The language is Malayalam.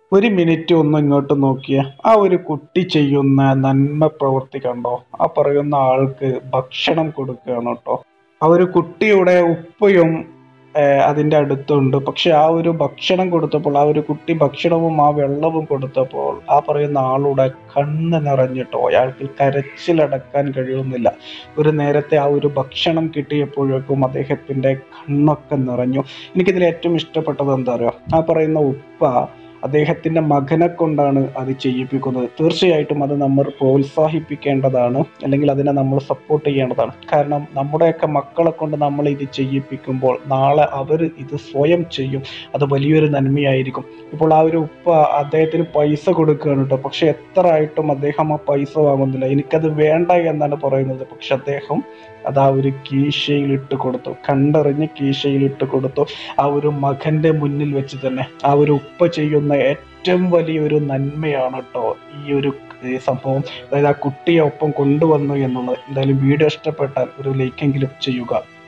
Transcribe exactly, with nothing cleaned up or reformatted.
ഒരു മിനിറ്റ് ഒന്ന് ഇങ്ങോട്ട് നോക്കിയേ. ആ ഒരു കുട്ടി ചെയ്യുന്ന നന്മ പ്രവൃത്തി കണ്ടോ? ആ പറയുന്ന ആൾക്ക് ഭക്ഷണം കൊടുക്കുകയാണ് കേട്ടോ. ആ ഒരു കുട്ടിയുടെ ഉപ്പയും ഏഹ്, അതിൻ്റെ അടുത്തുണ്ട്. പക്ഷെ ആ ഒരു ഭക്ഷണം കൊടുത്തപ്പോൾ, ആ ഒരു കുട്ടി ഭക്ഷണവും ആ വെള്ളവും കൊടുത്തപ്പോൾ ആ പറയുന്ന ആളുടെ കണ്ണ് നിറഞ്ഞിട്ടോ. അയാൾക്ക് കരച്ചിലടക്കാൻ കഴിയുന്നില്ല. ഒരു നേരത്തെ ആ ഒരു ഭക്ഷണം കിട്ടിയപ്പോഴേക്കും അദ്ദേഹത്തിൻ്റെ കണ്ണൊക്കെ നിറഞ്ഞു. എനിക്കിതിൽ ഏറ്റവും ഇഷ്ടപ്പെട്ടത് എന്താ അറിയോ? ആ പറയുന്ന ഉപ്പ അദ്ദേഹത്തിന്റെ മകനെ കൊണ്ടാണ് അത് ചെയ്യിപ്പിക്കുന്നത്. തീർച്ചയായിട്ടും അത് നമ്മൾ പ്രോത്സാഹിപ്പിക്കേണ്ടതാണ്, അല്ലെങ്കിൽ അതിനെ നമ്മൾ സപ്പോർട്ട് ചെയ്യേണ്ടതാണ്. കാരണം നമ്മുടെയൊക്കെ മക്കളെ കൊണ്ട് നമ്മൾ ഇത് ചെയ്യിപ്പിക്കുമ്പോൾ നാളെ അവർ ഇത് സ്വയം ചെയ്യും. അത് വലിയൊരു നന്മയായിരിക്കും. ഇപ്പോൾ ആ ഒരു ഉപ്പ അദ്ദേഹത്തിന് പൈസ കൊടുക്കുകയാണ് കേട്ടോ. പക്ഷെ എത്ര ആയിട്ടും അദ്ദേഹം ആ പൈസ വാങ്ങുന്നില്ല. എനിക്കത് വേണ്ട എന്നാണ് പറയുന്നത്. പക്ഷെ അദ്ദേഹം അത് ആ ഒരു കീശയിൽ ഇട്ട് കൊടുത്തു, കണ്ടറിഞ്ഞ് കീശയിൽ ഇട്ട് കൊടുത്തു. ആ ഒരു മകന്റെ മുന്നിൽ വെച്ച് തന്നെ. ആ ഒരു ഉപ്പ ചെയ്യുന്ന ഏറ്റവും വലിയൊരു നന്മയാണ് കേട്ടോ ഈ ഒരു ഈ സംഭവം. അതായത് ആ കുട്ടിയെ ഒപ്പം കൊണ്ടുവന്നു എന്നുള്ളത്. എന്തായാലും വീഡിയോ ഇഷ്ടപ്പെട്ടാൽ ഒരു ലൈക്കെങ്കിലും ചെയ്യുക.